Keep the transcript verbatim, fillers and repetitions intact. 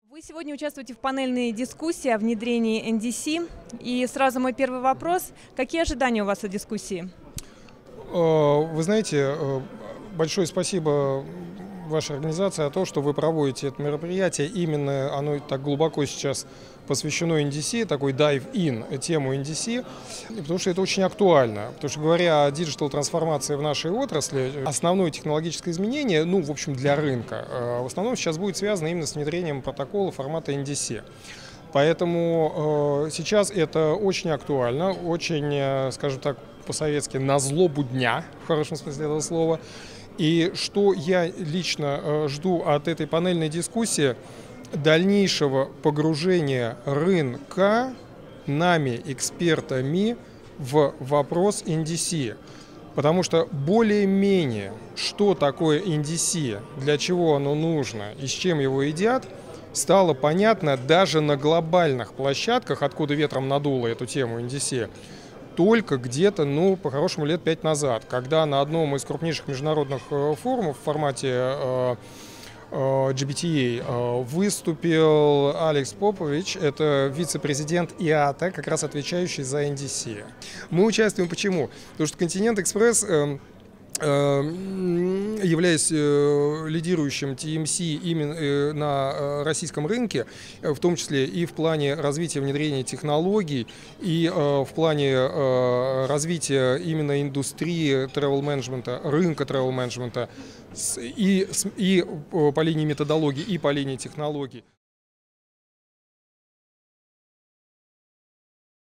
Вы сегодня участвуете в панельной дискуссии о внедрении эн ди си. И сразу мой первый вопрос. Какие ожидания у вас от дискуссии? Вы знаете, большое спасибо вашей организации о том, что вы проводите это мероприятие. Именно оно так глубоко сейчас посвящено эн ди си, такой dive-in тему эн ди си, потому что это очень актуально. Потому что, говоря о диджитал-трансформации в нашей отрасли, основное технологическое изменение, ну, в общем, для рынка, в основном сейчас будет связано именно с внедрением протокола формата эн ди си. Поэтому э, сейчас это очень актуально, очень, э, скажем так, по-советски, на злобу дня, в хорошем смысле этого слова. И что я лично э, жду от этой панельной дискуссии, дальнейшего погружения рынка нами, экспертами, в вопрос эн ди си. Потому что более-менее, что такое эн ди си, для чего оно нужно и с чем его едят, стало понятно даже на глобальных площадках, откуда ветром надуло эту тему эн ди си, только где-то, ну, по-хорошему, лет пять назад, когда на одном из крупнейших международных форумов в формате джи би ти эй выступил Алекс Попович, это вице-президент ай эй ти эй, как раз отвечающий за эн ди си. Мы участвуем почему? Потому что Континент Экспресс, являясь лидирующим ти эм си именно на российском рынке, в том числе и в плане развития внедрения технологий, и в плане развития именно индустрии travel-менеджмента, рынка travel-менеджмента, и, и по линии методологии, и по линии технологий.